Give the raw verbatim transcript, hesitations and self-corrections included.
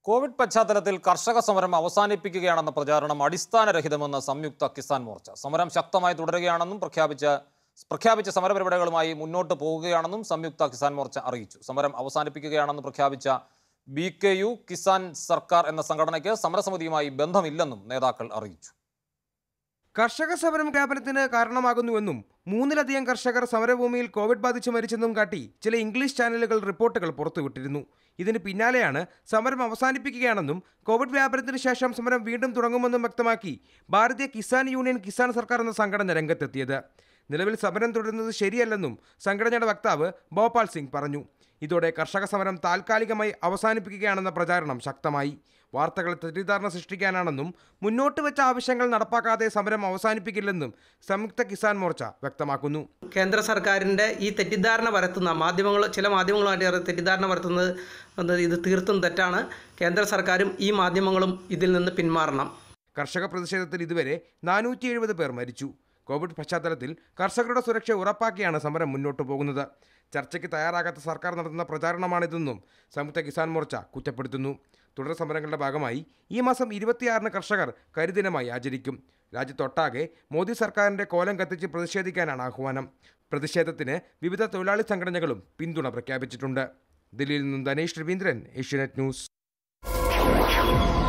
Covid പശ്ചാത്തലത്തിൽ കർഷക സമരം അവസാനിപ്പിക്കുകയാണെന്ന പ്രചാരണം അടിസ്ഥാനരഹിതമെന്ന് സംയുക്ത കിസാൻ മോർച്ച. സമരം ശക്തമായി തുടരുകയാണെന്നും പ്രഖ്യാപിച്ച പ്രഖ്യാപിച്ച സമരപരിപാടികളുമായി മുന്നോട്ട് പോവുകയാണെന്നും സംയുക്ത കിസാൻ മോർച്ച അറിയിച്ചു. സമരം അവസാനിപ്പിക്കുകയാണെന്ന് പ്രഖ്യാപിച്ച ബി കെ യു കിസാൻ സർക്കാർ എന്ന സംഘടനയ്ക്ക് സമരസമിതിയുമായി ബന്ധമില്ലെന്നും നേതാക്കൾ അറിയിച്ചു. കർഷക സമരം വ്യാപനത്തിന് കാരണമാകുന്നുവെന്നും മൂന്നിലധികം കർഷകർ സമരഭൂമിയിൽ കോവിഡ് ബാധിച്ച് മരിച്ചെന്നും കാട്ടി ചില ഇംഗ്ലീഷ് ചാനലുകൾ റിപ്പോർട്ടുകൾ പുറത്തുവിട്ടിരുന്നു. ഇതിന് പിന്നാലെയാണ് സമരം അവസാനിപ്പിക്കുകയാണെന്നും കോവിഡ് വ്യാപനത്തിന് ശേഷം സമരം വീണ്ടും തുടങ്ങുമെന്നും വ്യക്തമാക്കി ഭാരതീയ കിസാൻ യൂണിയൻ കിസാൻ സർക്കാർ എന്ന സംഘടന രംഗത്തെത്തിയത്. നിലവിൽ സമരം തുടരുന്നത് ശരിയല്ലെന്നും സംഘടനയുടെ വക്താവ് ഭോപാൽ സിംഗ് പറഞ്ഞു. ഇതോടെ കർഷക സമരം താൽക്കാലികമായി അവസാനിപ്പിക്കുകയാണെന്ന പ്രചാരണം ശക്തമായി. വാർത്തകൾ തെറ്റിദ്ധാരണ സൃഷ്ടിക്കാനാണെന്നും മുന്നോട്ട് വെച്ച ആവശ്യങ്ങൾ നടപ്പാക്കാതെ സമരം അവസാനിപ്പിക്കില്ലെന്നും സംയുക്ത കിസാൻ മോർച്ച വ്യക്തമാക്കുന്നു. കേന്ദ്ര സർക്കാരിൻ്റെ ഈ തെറ്റിദ്ധാരണ പരത്തുന്ന മാധ്യമങ്ങൾ ചില മാധ്യമങ്ങളുമായിട്ട് തെറ്റിദ്ധാരണ പരത്തുന്നത് ഇത് തീർത്തും തെറ്റാണ്. കേന്ദ്ര സർക്കാരും ഈ മാധ്യമങ്ങളും ഇതിൽ നിന്ന് പിന്മാറണം. കർഷക പ്രതിഷേധത്തിൽ ഇതുവരെ നാനൂറ്റി എഴുപത് പേർ മരിച്ചു. കോവിഡ് പശ്ചാത്തലത്തിൽ കർഷകരുടെ സുരക്ഷ ഉറപ്പാക്കിയാണ് സമരം മുന്നോട്ട് പോകുന്നത്. ചർച്ചയ്ക്ക് തയ്യാറാകാത്ത സർക്കാർ നടത്തുന്ന പ്രചാരണമാണിതെന്നും സംയുക്ത കിസാൻ മോർച്ച കുറ്റപ്പെടുത്തുന്നു. തുടർ സമരങ്ങളുടെ ഭാഗമായി ഈ മാസം ഇരുപത്തിയാറിന് കർഷകർ കരിദിനമായി ആചരിക്കും. രാജ്യത്തൊട്ടാകെ മോദി സർക്കാരിൻ്റെ കോലം കത്തിച്ച് പ്രതിഷേധിക്കാനാണ് ആഹ്വാനം. പ്രതിഷേധത്തിന് വിവിധ തൊഴിലാളി സംഘടനകളും പിന്തുണ പ്രഖ്യാപിച്ചിട്ടുണ്ട്. ദില്ലിയിൽ നിന്നും ധനേഷ് രവീന്ദ്രൻ, ഏഷ്യാനെറ്റ് ന്യൂസ്.